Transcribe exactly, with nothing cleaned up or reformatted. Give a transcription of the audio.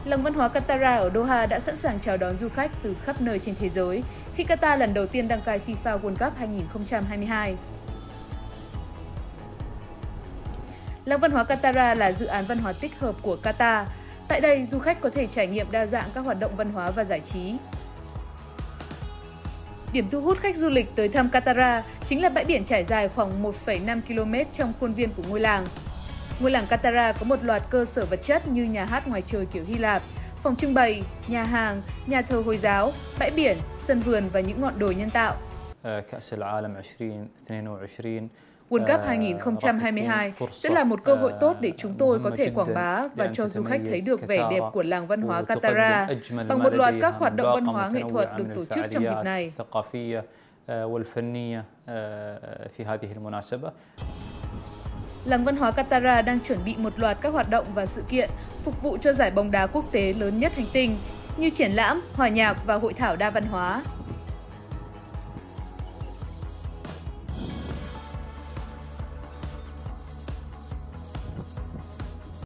Làng văn hóa Katara ở Doha đã sẵn sàng chào đón du khách từ khắp nơi trên thế giới khi Qatar lần đầu tiên đăng cai FIFA World Cup hai nghìn không trăm hai mươi hai. Làng văn hóa Katara là dự án văn hóa tích hợp của Qatar. Tại đây, du khách có thể trải nghiệm đa dạng các hoạt động văn hóa và giải trí. Điểm thu hút khách du lịch tới thăm Katara chính là bãi biển trải dài khoảng một phẩy năm ki lô mét trong khuôn viên của ngôi làng. Ngôi làng Katara có một loạt cơ sở vật chất như nhà hát ngoài trời kiểu Hy Lạp, phòng trưng bày, nhà hàng, nhà thờ Hồi giáo, bãi biển, sân vườn và những ngọn đồi nhân tạo. World Cup hai nghìn không trăm hai mươi hai sẽ là một cơ hội tốt để chúng tôi có thể quảng bá và cho du khách thấy được vẻ đẹp của làng văn hóa Katara bằng một loạt các hoạt động văn hóa nghệ thuật được tổ chức trong dịp này. Làng văn hóa Katara đang chuẩn bị một loạt các hoạt động và sự kiện phục vụ cho giải bóng đá quốc tế lớn nhất hành tinh như triển lãm, hòa nhạc và hội thảo đa văn hóa.